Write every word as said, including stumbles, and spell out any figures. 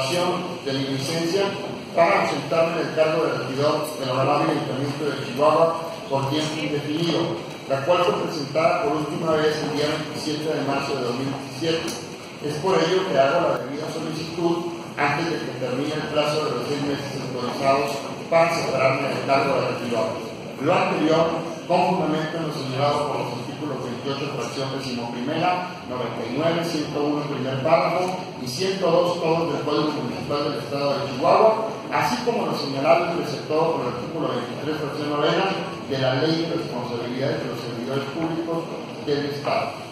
renovación de mi licencia para ausentarme del cargo de regidor del Honorable Ayuntamiento de Chihuahua por tiempo indefinido, la cual fue presentada por última vez el día veintisiete de marzo de dos mil diecisiete. Es por ello que hago la debida solicitud antes de que termine el plazo de los seis meses autorizados para separarme del cargo de regidor. Lo anterior, conformemente en lo señalado por los artículos veintiocho, fracción decimoprimera, noventa y nueve, ciento uno, primer párrafo y ciento dos, todos del Código Municipal del Estado de Chihuahua, así como lo señalado y preceptado por el artículo veintitrés, fracción novena, de la Ley de Responsabilidades de los Servidores Públicos del Estado.